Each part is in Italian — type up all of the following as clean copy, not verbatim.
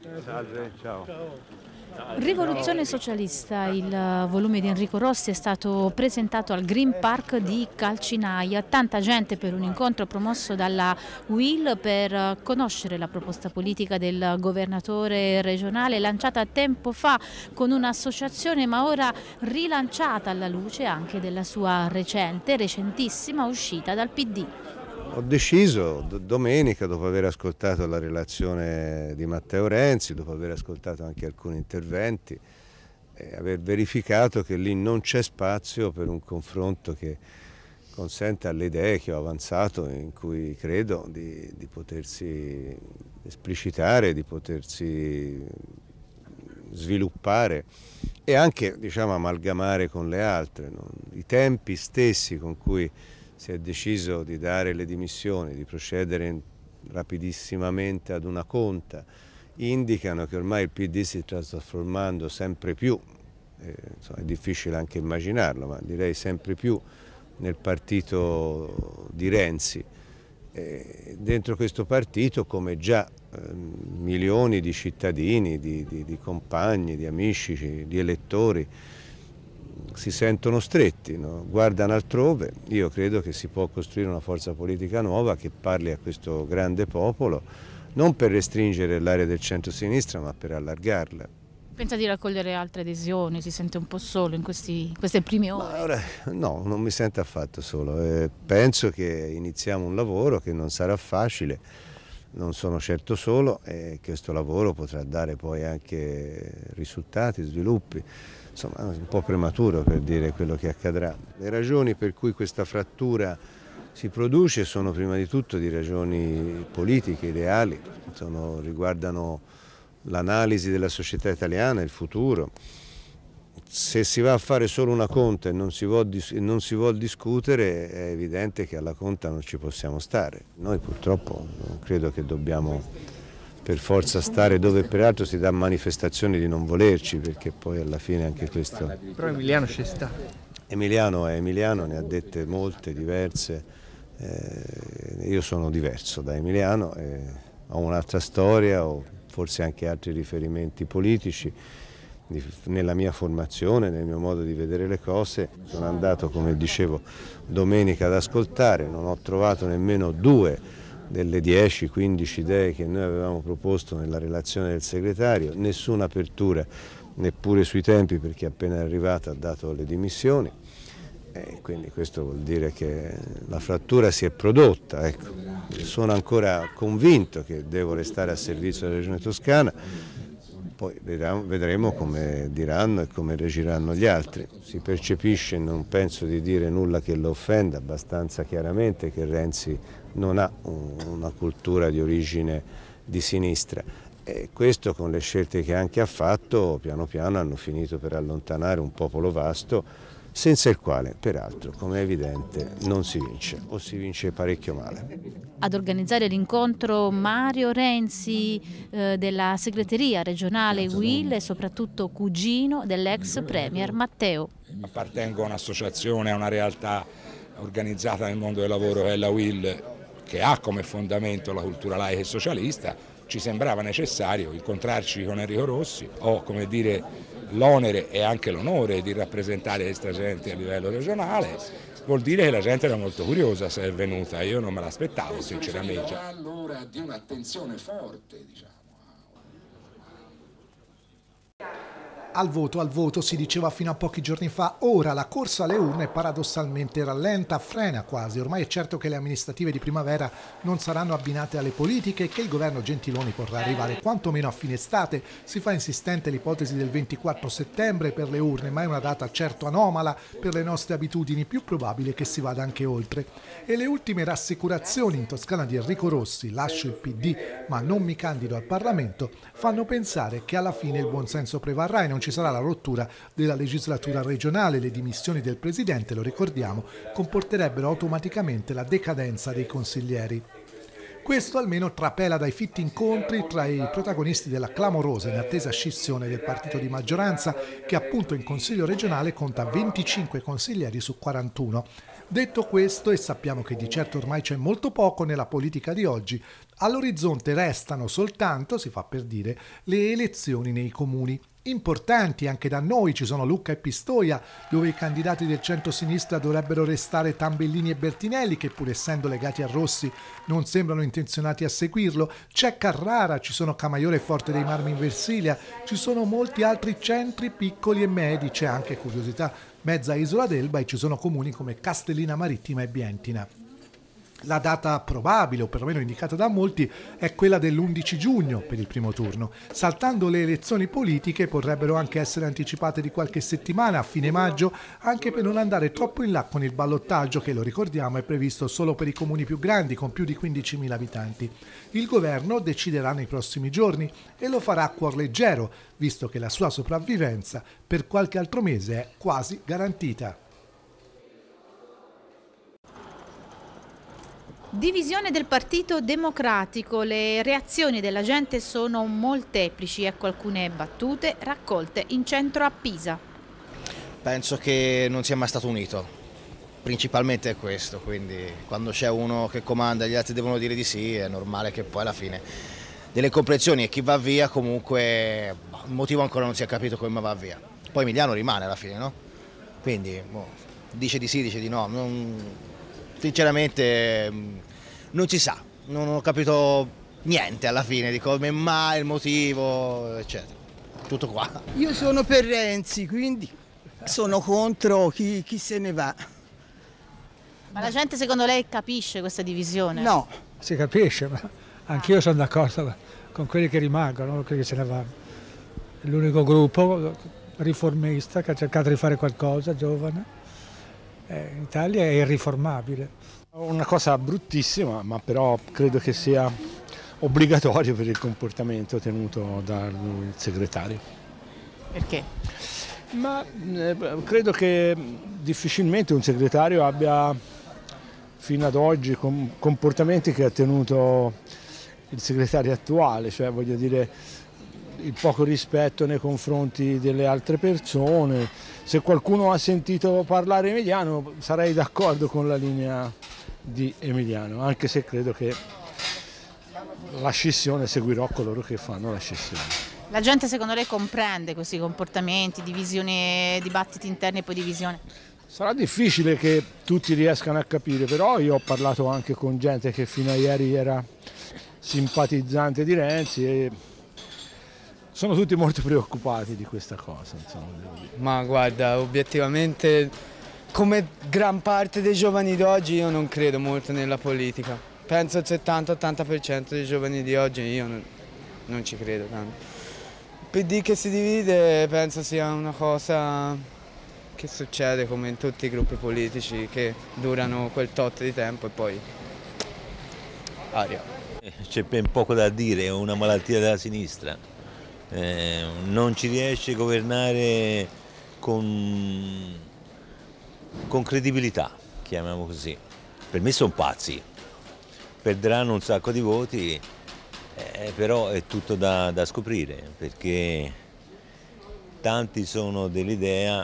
Salve, ciao. Rivoluzione socialista, il volume di Enrico Rossi è stato presentato al Green Park di Calcinaia. Tanta gente per un incontro promosso dalla UIL per conoscere la proposta politica del governatore regionale, lanciata tempo fa con un'associazione ma ora rilanciata alla luce anche della sua recentissima uscita dal PD. Ho deciso domenica, dopo aver ascoltato la relazione di Matteo Renzi, dopo aver ascoltato anche alcuni interventi, aver verificato che lì non c'è spazio per un confronto che consenta alle idee che ho avanzato, in cui credo di potersi esplicitare, di potersi sviluppare e anche, diciamo, amalgamare con le altre, no? I tempi stessi con cui si è deciso di dare le dimissioni, di procedere rapidissimamente ad una conta, indicano che ormai il PD si sta trasformando sempre più, insomma, è difficile anche immaginarlo, ma direi sempre più nel partito di Renzi. Dentro questo partito, come già milioni di cittadini, di compagni, di amici, di elettori, si sentono stretti, no? Guardano altrove. Io credo che si può costruire una forza politica nuova che parli a questo grande popolo, non per restringere l'area del centro-sinistra, ma per allargarla. Pensa di raccogliere altre adesioni? Si sente un po' solo in queste prime ore? Ma ora, no, non mi sento affatto solo. Penso che iniziamo un lavoro che non sarà facile, non sono certo solo, e questo lavoro potrà dare poi anche risultati, sviluppi. Insomma, è un po' prematuro per dire quello che accadrà. Le ragioni per cui questa frattura si produce sono prima di tutto di ragioni politiche, ideali, riguardano l'analisi della società italiana, il futuro. Se si va a fare solo una conta e non si vuol discutere, è evidente che alla conta non ci possiamo stare. Noi purtroppo non credo che dobbiamo per forza stare dove peraltro si dà manifestazioni di non volerci, perché poi alla fine anche questo... Però Emiliano ci sta. Emiliano ne ha dette molte, diverse. Io sono diverso da Emiliano, ho un'altra storia, ho forse anche altri riferimenti politici nella mia formazione, nel mio modo di vedere le cose. Sono andato, come dicevo, domenica ad ascoltare, non ho trovato nemmeno 2 delle 10-15 idee che noi avevamo proposto nella relazione del segretario, nessuna apertura neppure sui tempi, perché appena arrivato ha dato le dimissioni, e quindi questo vuol dire che la frattura si è prodotta. Ecco. Sono ancora convinto che devo restare a servizio della Regione Toscana, poi vedremo come diranno e come reagiranno gli altri. Si percepisce, non penso di dire nulla che lo offenda, abbastanza chiaramente, che Renzi non ha una cultura di origine di sinistra, e questo, con le scelte che anche ha fatto, piano piano hanno finito per allontanare un popolo vasto, senza il quale, peraltro, come è evidente, non si vince, o si vince parecchio male. Ad organizzare l'incontro Mario Renzi della segreteria regionale UIL e soprattutto cugino dell'ex premier Matteo. Appartengo a un'associazione, a una realtà organizzata nel mondo del lavoro che è la UIL, che ha come fondamento la cultura laica e socialista. Ci sembrava necessario incontrarci con Enrico Rossi. Ho, come dire, l'onere e anche l'onore di rappresentare questa gente a livello regionale. Vuol dire che la gente era molto curiosa se è venuta, io non me l'aspettavo sinceramente. Allora di un'attenzione forte, diciamo. Al voto, si diceva fino a pochi giorni fa, ora la corsa alle urne paradossalmente rallenta, frena quasi. Ormai è certo che le amministrative di primavera non saranno abbinate alle politiche e che il governo Gentiloni potrà arrivare quantomeno a fine estate. Si fa insistente l'ipotesi del 24 settembre per le urne, ma è una data certo anomala per le nostre abitudini, più probabile che si vada anche oltre. E le ultime rassicurazioni in Toscana di Enrico Rossi, lascio il PD ma non mi candido al Parlamento, fanno pensare che alla fine il buonsenso prevarrà e non ci sarà la rottura della legislatura regionale. Le dimissioni del Presidente, lo ricordiamo, comporterebbero automaticamente la decadenza dei consiglieri. Questo almeno trapela dai fitti incontri tra i protagonisti della clamorosa e inattesa scissione del partito di maggioranza, che appunto in Consiglio regionale conta 25 consiglieri su 41. Detto questo, e sappiamo che di certo ormai c'è molto poco nella politica di oggi, all'orizzonte restano soltanto, si fa per dire, le elezioni nei comuni. Importanti anche da noi ci sono Lucca e Pistoia, dove i candidati del centro-sinistra dovrebbero restare Tambellini e Bertinelli, che pur essendo legati a Rossi non sembrano intenzionati a seguirlo. C'è Carrara, ci sono Camaiore e Forte dei Marmi in Versilia, ci sono molti altri centri piccoli e medi, c'è anche, curiosità, mezza isola d'Elba, e ci sono comuni come Castellina Marittima e Bientina. La data probabile, o perlomeno indicata da molti, è quella dell'11 giugno per il primo turno. Saltando le elezioni politiche, potrebbero anche essere anticipate di qualche settimana, a fine maggio, anche per non andare troppo in là con il ballottaggio che, lo ricordiamo, è previsto solo per i comuni più grandi, con più di 15.000 abitanti. Il governo deciderà nei prossimi giorni e lo farà a cuor leggero, visto che la sua sopravvivenza per qualche altro mese è quasi garantita. Divisione del Partito Democratico, le reazioni della gente sono molteplici, ecco alcune battute raccolte in centro a Pisa. Penso che non sia mai stato unito, principalmente è questo, quindi quando c'è uno che comanda e gli altri devono dire di sì, è normale che poi alla fine delle comprensioni, e chi va via comunque il motivo ancora non si è capito come va via. Poi Emiliano rimane alla fine, no? Quindi dice di sì, dice di no. Sinceramente non si sa, non ho capito niente alla fine di come mai, il motivo, eccetera. Tutto qua. Io sono per Renzi, quindi sono contro chi se ne va. Ma la gente secondo lei capisce questa divisione? No. Si capisce, ma anch'io sono d'accordo con quelli che rimangono, non quelli che se ne vanno. È l'unico gruppo riformista che ha cercato di fare qualcosa, giovane. In Italia è irriformabile. Una cosa bruttissima, ma però credo che sia obbligatorio per il comportamento tenuto dal segretario. Perché? Ma credo che difficilmente un segretario abbia fino ad oggi comportamenti che ha tenuto il segretario attuale, cioè voglio dire il poco rispetto nei confronti delle altre persone. Se qualcuno ha sentito parlare Emiliano sarei d'accordo con la linea di Emiliano, anche se credo che la scissione seguirò coloro che fanno la scissione. La gente secondo lei comprende questi comportamenti, divisioni, dibattiti interni e poi divisione? Sarà difficile che tutti riescano a capire, però io ho parlato anche con gente che fino a ieri era simpatizzante di Renzi e sono tutti molto preoccupati di questa cosa. Insomma, devo dire. Ma guarda, obiettivamente, come gran parte dei giovani d'oggi, io non credo molto nella politica. Penso al 70-80% dei giovani di oggi, io non ci credo tanto. Il PD che si divide penso sia una cosa che succede come in tutti i gruppi politici, che durano quel tot di tempo e poi aria. C'è ben poco da dire, è una malattia della sinistra. Non ci riesce a governare con credibilità, chiamiamo così. Per me sono pazzi, perderanno un sacco di voti, però è tutto da scoprire, perché tanti sono dell'idea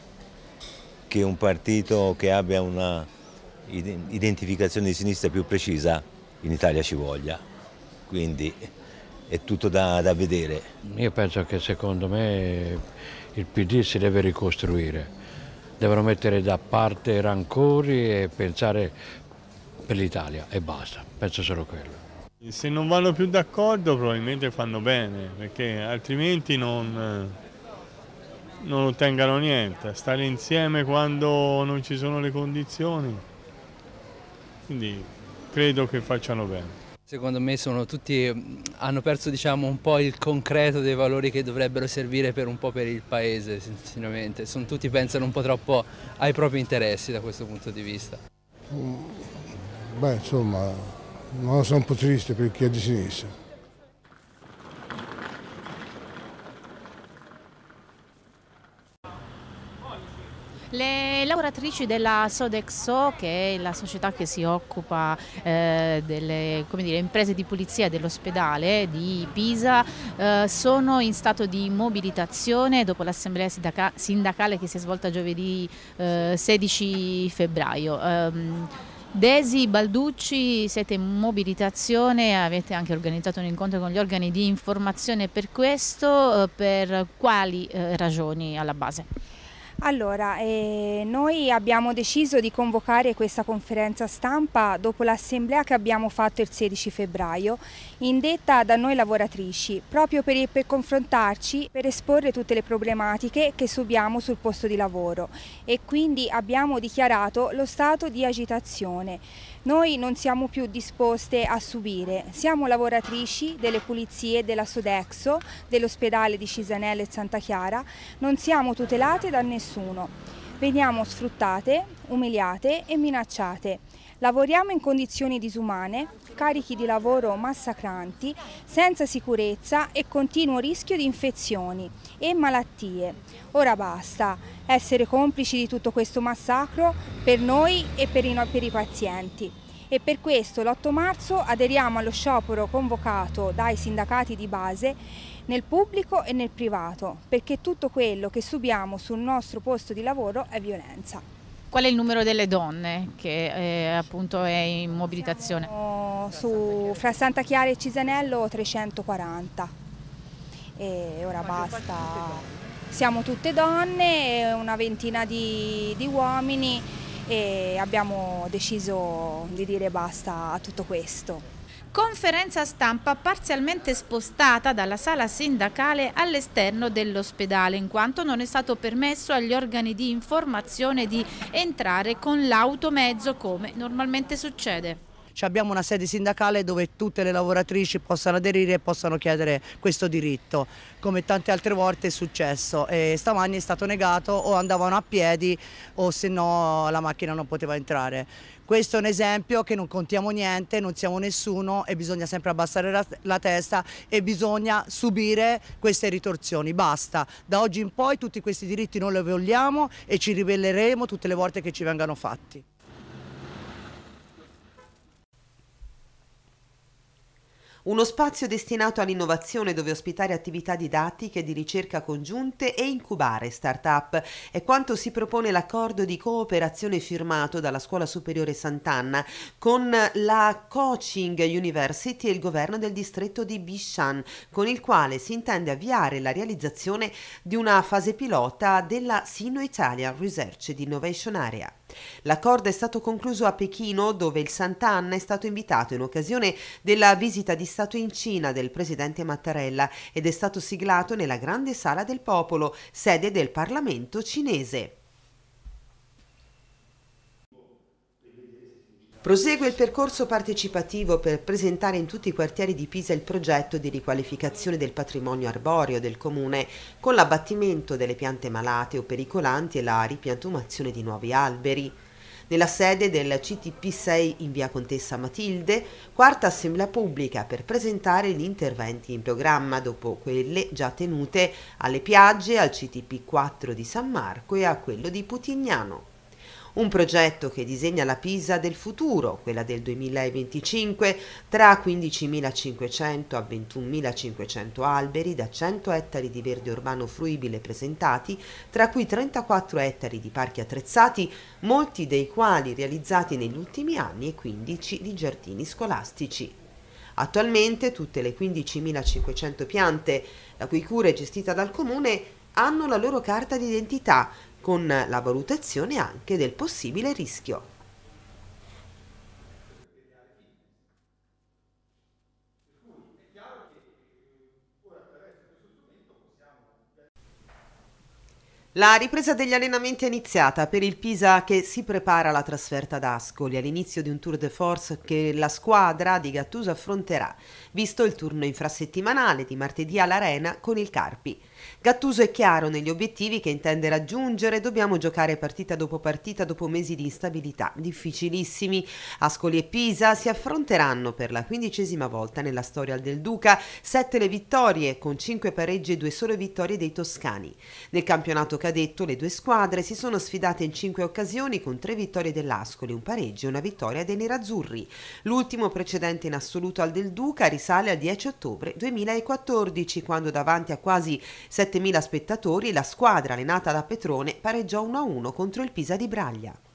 che un partito che abbia una identificazione di sinistra più precisa in Italia ci voglia, quindi è tutto da vedere. Io penso che secondo me il PD si deve ricostruire, devono mettere da parte i rancori e pensare per l'Italia e basta, penso solo quello. Se non vanno più d'accordo probabilmente fanno bene, perché altrimenti non ottengano niente. Stare insieme quando non ci sono le condizioni, quindi credo che facciano bene. Secondo me hanno perso diciamo, un po' il concreto dei valori che dovrebbero servire per un po' per il paese, sinceramente. Tutti pensano un po' troppo ai propri interessi da questo punto di vista. Beh, insomma, non sono un po' triste per chi è di sinistra. Le lavoratrici della Sodexo, che è la società che si occupa delle imprese di pulizia dell'ospedale di Pisa, sono in stato di mobilitazione dopo l'assemblea sindacale che si è svolta giovedì 16 febbraio. Desi, Balducci, siete in mobilitazione, avete anche organizzato un incontro con gli organi di informazione per questo, per quali ragioni alla base? Allora, noi abbiamo deciso di convocare questa conferenza stampa dopo l'assemblea che abbiamo fatto il 16 febbraio, indetta da noi lavoratrici, proprio per confrontarci, per esporre tutte le problematiche che subiamo sul posto di lavoro, e quindi abbiamo dichiarato lo stato di agitazione. Noi non siamo più disposte a subire, siamo lavoratrici delle pulizie della Sodexo, dell'ospedale di Cisanello e Santa Chiara, non siamo tutelate da nessuno, veniamo sfruttate, umiliate e minacciate. Lavoriamo in condizioni disumane, carichi di lavoro massacranti, senza sicurezza e continuo rischio di infezioni e malattie. Ora basta essere complici di tutto questo massacro per noi e per i pazienti. E per questo l'8 marzo aderiamo allo sciopero convocato dai sindacati di base nel pubblico e nel privato, perché tutto quello che subiamo sul nostro posto di lavoro è violenza. Qual è il numero delle donne che appunto è in mobilitazione? Fra Santa Chiara e Cisanello 340 e ora basta, siamo tutte donne, una ventina di uomini e abbiamo deciso di dire basta a tutto questo. Conferenza stampa parzialmente spostata dalla sala sindacale all'esterno dell'ospedale, in quanto non è stato permesso agli organi di informazione di entrare con l'automezzo come normalmente succede. Abbiamo una sede sindacale dove tutte le lavoratrici possano aderire e possano chiedere questo diritto, come tante altre volte è successo, e stamani è stato negato, o andavano a piedi o se no la macchina non poteva entrare. Questo è un esempio che non contiamo niente, non siamo nessuno e bisogna sempre abbassare la testa e bisogna subire queste ritorsioni, basta. Da oggi in poi tutti questi diritti non li vogliamo e ci ribelleremo tutte le volte che ci vengano fatti. Uno spazio destinato all'innovazione dove ospitare attività didattiche, di ricerca congiunte e incubare start-up è quanto si propone l'accordo di cooperazione firmato dalla Scuola Superiore Sant'Anna con la Coaching University e il governo del distretto di Bishan, con il quale si intende avviare la realizzazione di una fase pilota della Sino-Italia Research and Innovation Area. L'accordo è stato concluso a Pechino, dove il Sant'Anna è stato invitato in occasione della visita di Stato in Cina del presidente Mattarella ed è stato siglato nella Grande Sala del Popolo, sede del Parlamento cinese. Prosegue il percorso partecipativo per presentare in tutti i quartieri di Pisa il progetto di riqualificazione del patrimonio arboreo del comune, con l'abbattimento delle piante malate o pericolanti e la ripiantumazione di nuovi alberi. Nella sede del CTP6 in via Contessa Matilde, quarta assemblea pubblica per presentare gli interventi in programma dopo quelle già tenute alle Piagge, al CTP4 di San Marco e a quello di Putignano. Un progetto che disegna la Pisa del futuro, quella del 2025, tra 15.500 a 21.500 alberi da 100 ettari di verde urbano fruibile presentati, tra cui 34 ettari di parchi attrezzati, molti dei quali realizzati negli ultimi anni, e 15 di giardini scolastici. Attualmente tutte le 15.500 piante, la cui cura è gestita dal Comune, hanno la loro carta d'identità, con la valutazione anche del possibile rischio. La ripresa degli allenamenti è iniziata per il Pisa che si prepara alla trasferta ad Ascoli all'inizio di un tour de force che la squadra di Gattuso affronterà, visto il turno infrasettimanale di martedì all'Arena con il Carpi. Gattuso è chiaro negli obiettivi che intende raggiungere: dobbiamo giocare partita dopo mesi di instabilità difficilissimi. Ascoli e Pisa si affronteranno per la 15ª volta nella storia del Duca, 7 le vittorie con 5 pareggi e 2 sole vittorie dei toscani. Nel campionato cadetto le due squadre si sono sfidate in 5 occasioni con 3 vittorie dell'Ascoli, un pareggio e una vittoria dei nerazzurri. L'ultimo precedente in assoluto al Del Duca risale al 10 ottobre 2014, quando davanti a quasi 7.000 spettatori la squadra allenata da Petrone pareggiò 1-1 contro il Pisa di Braglia.